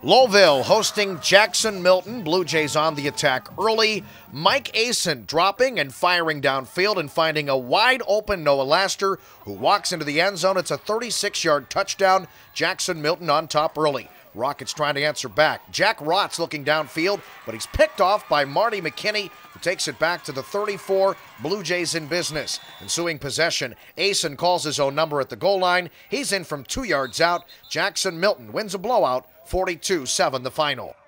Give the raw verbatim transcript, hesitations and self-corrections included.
Lowellville hosting Jackson-Milton. Blue Jays on the attack early. Mike Assion dropping and firing downfield and finding a wide-open Noah Laster, who walks into the end zone. It's a thirty-six yard touchdown. Jackson-Milton on top early. Rockets trying to answer back. Jack Rotz looking downfield, but he's picked off by Marty McKinney, who takes it back to the thirty-four. Blue Jays in business. Ensuing possession, Assion calls his own number at the goal line. He's in from two yards out. Jackson-Milton wins a blowout, forty-two seven the final.